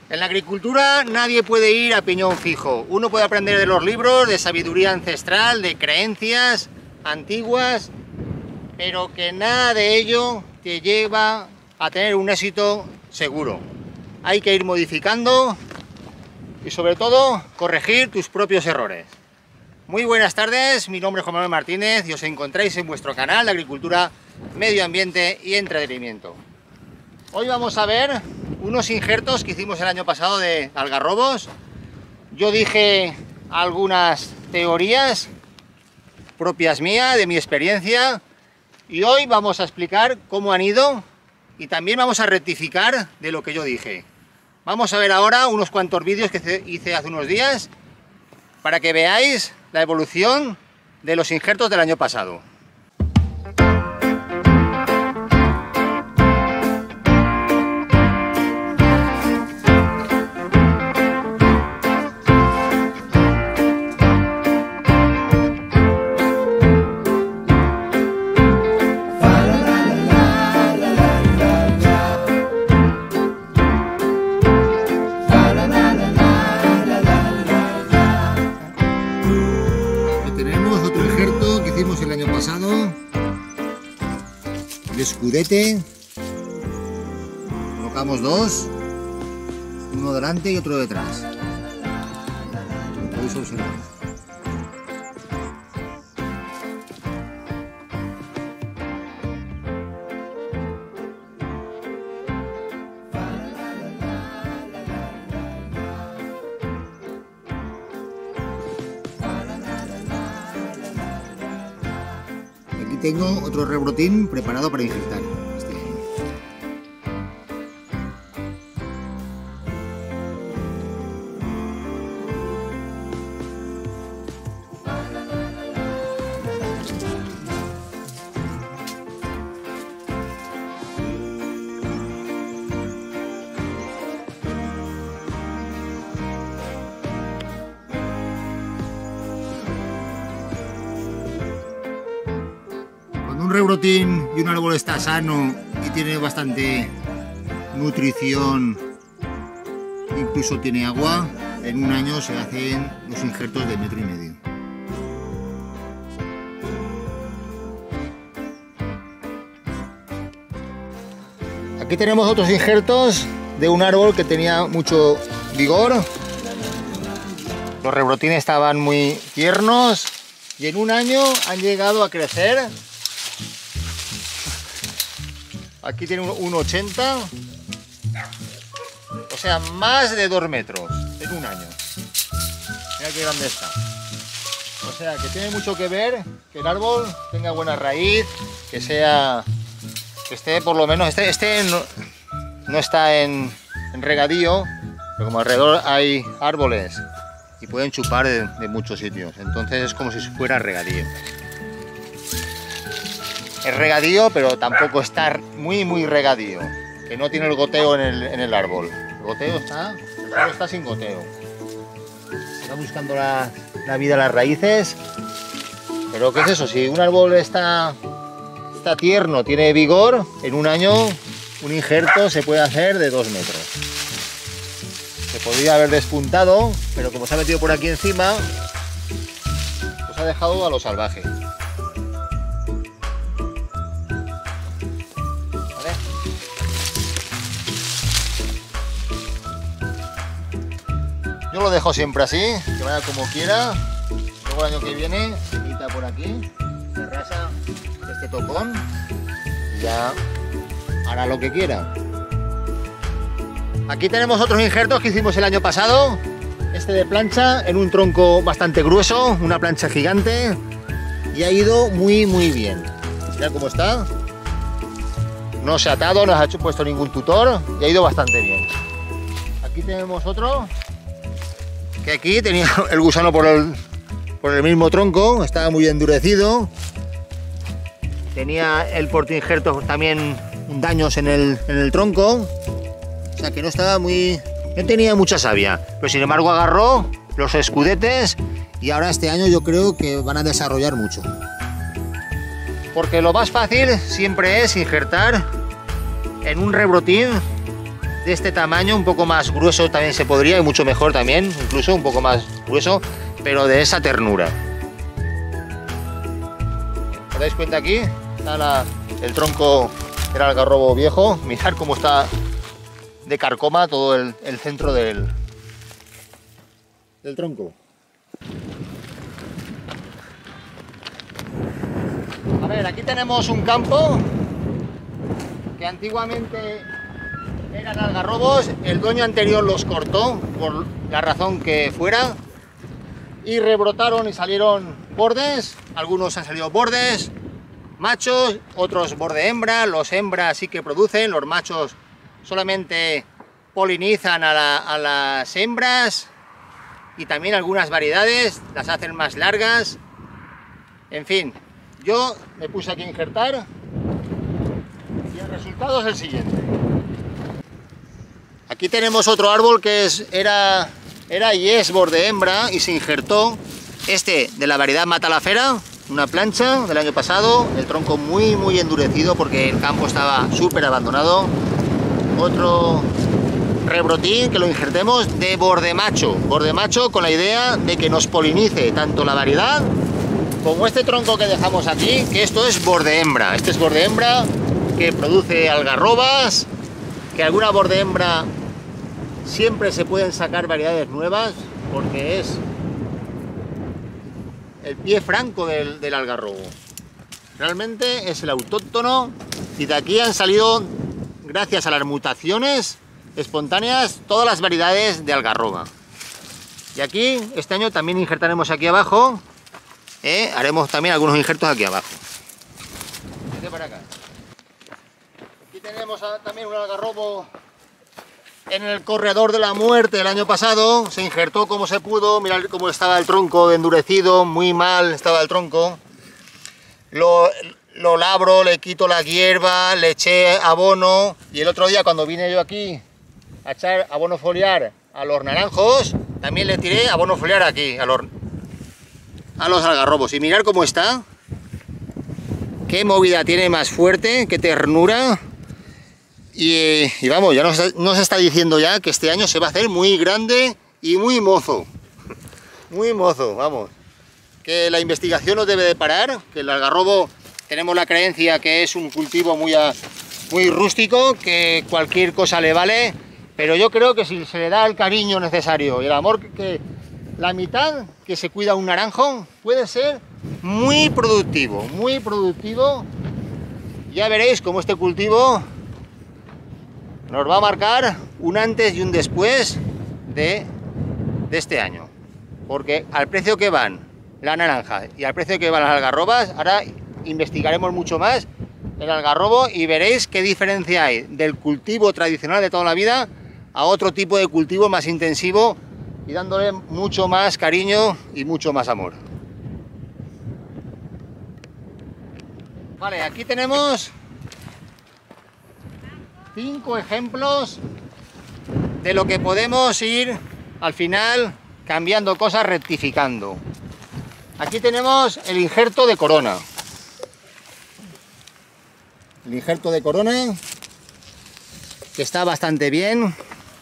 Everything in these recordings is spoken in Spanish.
En la agricultura nadie puede ir a piñón fijo. Uno puede aprender de los libros, de sabiduría ancestral, de creencias antiguas, pero que nada de ello te lleva a tener un éxito seguro. Hay que ir modificando y sobre todo corregir tus propios errores. Muy buenas tardes, mi nombre es Juan Manuel Martínez y os encontráis en vuestro canal de Agricultura, Medio Ambiente y Entretenimiento. Hoy vamos a ver unos injertos que hicimos el año pasado de algarrobos. Yo dije algunas teorías propias mías, de mi experiencia, y hoy vamos a explicar cómo han ido y también vamos a rectificar de lo que yo dije. Vamos a ver ahora unos cuantos vídeos que hice hace unos días para que veáis la evolución de los injertos del año pasado. El escudete, colocamos dos, uno delante y otro detrás. Podéis observar. Aquí tengo otro rebrotín preparado para injertar este año. Un rebrotín y un árbol está sano y tiene bastante nutrición, incluso tiene agua, en un año se hacen los injertos de 1,5 metros. Aquí tenemos otros injertos de un árbol que tenía mucho vigor. Los rebrotines estaban muy tiernos y en un año han llegado a crecer. Aquí tiene un 1,80, o sea, más de 2 metros en un año. Mira qué grande está. O sea, que tiene mucho que ver que el árbol tenga buena raíz, que esté por lo menos, este no está en regadío, pero como alrededor hay árboles y pueden chupar de muchos sitios, entonces es como si fuera regadío. Es regadío, pero tampoco está muy regadío, que no tiene el goteo en el árbol. El goteo el árbol está sin goteo. Está buscando la vida en las raíces. Pero ¿qué es eso? Si un árbol está tierno, tiene vigor, en un año un injerto se puede hacer de 2 metros. Se podría haber despuntado, pero como se ha metido por aquí encima, pues ha dejado a lo salvaje. Yo lo dejo siempre así, que vaya como quiera. Luego el año que viene se quita por aquí, se rasa este tocón y ya hará lo que quiera. Aquí tenemos otros injertos que hicimos el año pasado. Este de plancha en un tronco bastante grueso, una plancha gigante, y ha ido muy bien. Mirad cómo está. No se ha atado, no se ha puesto ningún tutor y ha ido bastante bien. Aquí tenemos otro que aquí tenía el gusano por el mismo tronco, estaba muy endurecido. Tenía el portainjertos también daños en el tronco, o sea que no tenía mucha savia, pero sin embargo agarró los escudetes y ahora este año yo creo que van a desarrollar mucho. Porque lo más fácil siempre es injertar en un rebrotín de este tamaño, un poco más grueso también se podría, y mucho mejor también, incluso un poco más grueso, pero de esa ternura. ¿Os dais cuenta aquí? Está el tronco del algarrobo viejo. Mirad cómo está de carcoma todo el centro del tronco. A ver, aquí tenemos un campo que antiguamente eran algarrobos, el dueño anterior los cortó por la razón que fuera y rebrotaron y salieron bordes. Algunos han salido bordes machos, otros borde hembra. Los hembras sí que producen, los machos solamente polinizan a las hembras, y también algunas variedades las hacen más largas. En fin, yo me puse aquí a injertar y el resultado es el siguiente. Aquí tenemos otro árbol que era y es borde hembra y se injertó este de la variedad Matalafera, una plancha del año pasado, el tronco muy endurecido porque el campo estaba súper abandonado. Otro rebrotín que lo injertemos de borde macho con la idea de que nos polinice tanto la variedad como este tronco que dejamos aquí, que esto es borde hembra. Este es borde hembra que produce algarrobas, que alguna borde hembra siempre se pueden sacar variedades nuevas porque es el pie franco del algarrobo. Realmente es el autóctono, y de aquí han salido, gracias a las mutaciones espontáneas, todas las variedades de algarroba. Y aquí, este año también injertaremos aquí abajo, haremos también algunos injertos aquí abajo. Vete para acá. Aquí tenemos también un algarrobo en el corredor de la muerte el año pasado. Se injertó como se pudo. Mirad cómo estaba el tronco endurecido, muy mal estaba el tronco. Lo labro, le quito la hierba, le eché abono, y el otro día cuando vine yo aquí a echar abono foliar a los naranjos, también le tiré abono foliar aquí a los algarrobos. Y mirad cómo está, qué movida tiene más fuerte, qué ternura. Y vamos, ya nos está diciendo ya que este año se va a hacer muy grande y muy mozo. Muy mozo, vamos. Que la investigación no debe de parar, que el algarrobo tenemos la creencia que es un cultivo muy rústico, que cualquier cosa le vale, pero yo creo que si se le da el cariño necesario y el amor, que la mitad que se cuida un naranjo puede ser muy productivo, muy productivo. Ya veréis cómo este cultivo nos va a marcar un antes y un después de este año, porque al precio que van la naranja y al precio que van las algarrobas, ahora investigaremos mucho más el algarrobo y veréis qué diferencia hay del cultivo tradicional de toda la vida a otro tipo de cultivo más intensivo y dándole mucho más cariño y mucho más amor. Vale, aquí tenemos 5 ejemplos de lo que podemos ir al final cambiando cosas, rectificando. Aquí tenemos el injerto de corona. El injerto de corona, que está bastante bien.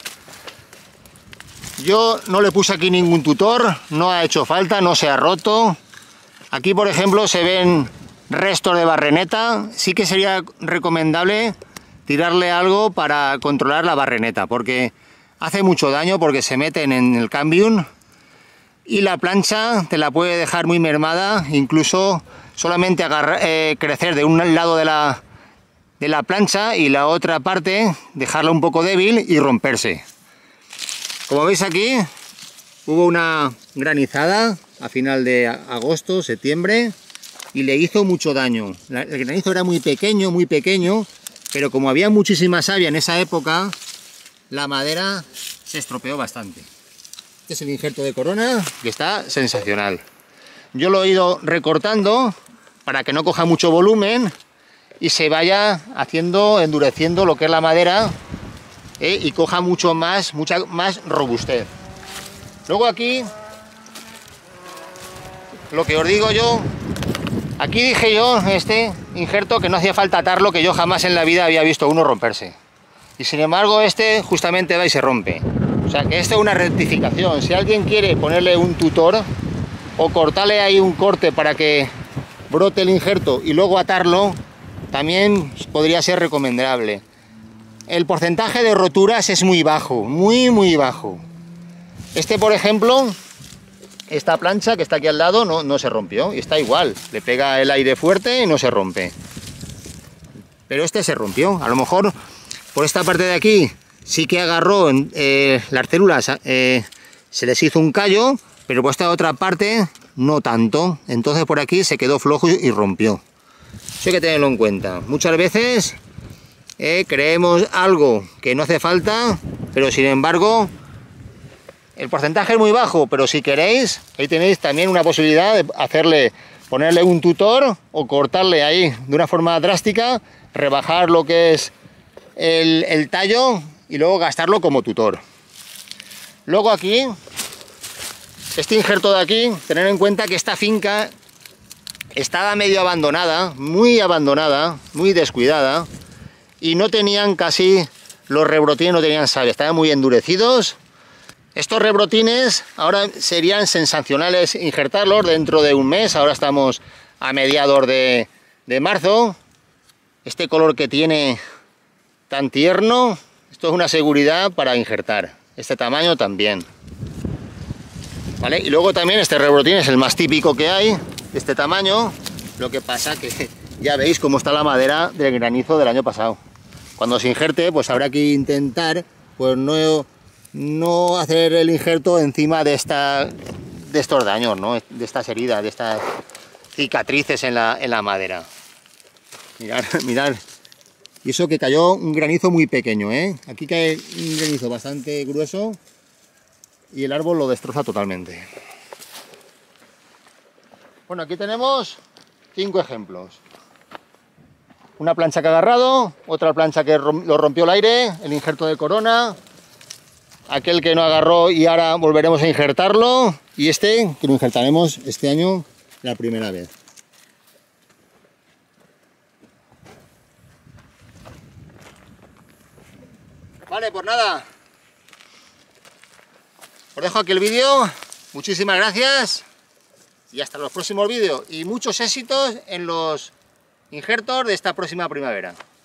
Yo no le puse aquí ningún tutor, no ha hecho falta, no se ha roto. Aquí, por ejemplo, se ven restos de barreneta. Sí que sería recomendable tirarle algo para controlar la barreneta, porque hace mucho daño, porque se meten en el cambium y la plancha te la puede dejar muy mermada, incluso solamente crecer de un lado de la plancha y la otra parte dejarla un poco débil y romperse. Como veis aquí, hubo una granizada a final de agosto, septiembre, y le hizo mucho daño. El granizo era muy pequeño, pero como había muchísima savia en esa época, la madera se estropeó bastante. Este es el injerto de corona, que está sensacional. Yo lo he ido recortando para que no coja mucho volumen y se vaya endureciendo lo que es la madera, y coja mucha más robustez. Luego aquí, lo que os digo yo, aquí dije yo, este injerto, que no hacía falta atarlo, que yo jamás en la vida había visto uno romperse. Y sin embargo este justamente va y se rompe. O sea que esto es una rectificación. Si alguien quiere ponerle un tutor o cortarle ahí un corte para que brote el injerto y luego atarlo, también podría ser recomendable. El porcentaje de roturas es muy bajo, muy bajo. Este, por ejemplo, esta plancha que está aquí al lado no se rompió y está igual. Le pega el aire fuerte y no se rompe. Pero este se rompió. A lo mejor por esta parte de aquí sí que agarró las células, se les hizo un callo, pero por esta otra parte no tanto. Entonces por aquí se quedó flojo y rompió. Eso hay que tenerlo en cuenta. Muchas veces creemos algo que no hace falta, pero sin embargo el porcentaje es muy bajo. Pero si queréis, ahí tenéis también una posibilidad de ponerle un tutor o cortarle ahí de una forma drástica, rebajar lo que es el tallo y luego gastarlo como tutor. Luego aquí, este injerto de aquí, tener en cuenta que esta finca estaba medio abandonada, muy descuidada, y no tenían casi, los rebrotines no tenían savia, estaban muy endurecidos. Estos rebrotines ahora serían sensacionales injertarlos dentro de un mes. Ahora estamos a mediados de marzo. Este color que tiene tan tierno, esto es una seguridad para injertar. Este tamaño también. ¿Vale? Y luego también este rebrotín es el más típico que hay, de este tamaño. Lo que pasa que ya veis cómo está la madera del granizo del año pasado. Cuando se injerte, pues habrá que intentar pues no hacer el injerto encima de estos daños, ¿no? De estas heridas, de estas cicatrices en la madera. Mirad. Y eso que cayó un granizo muy pequeño, ¿eh? Aquí cae un granizo bastante grueso y el árbol lo destroza totalmente. Bueno, aquí tenemos 5 ejemplos. Una plancha que ha agarrado, otra plancha que lo rompió el aire, el injerto de corona, aquel que no agarró y ahora volveremos a injertarlo, y este que lo injertaremos este año la primera vez. Vale, pues nada, os dejo aquí el vídeo, muchísimas gracias y hasta los próximos vídeos y muchos éxitos en los injertos de esta próxima primavera.